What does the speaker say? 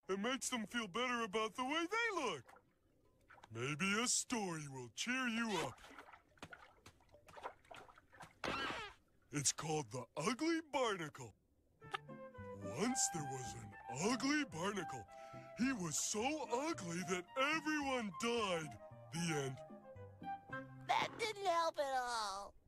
It makes them feel better about the way they look. Maybe a story will cheer you up. It's called The Ugly Barnicle. Once there was an ugly barnacle. He was so ugly that everyone died. The end. That didn't help at all.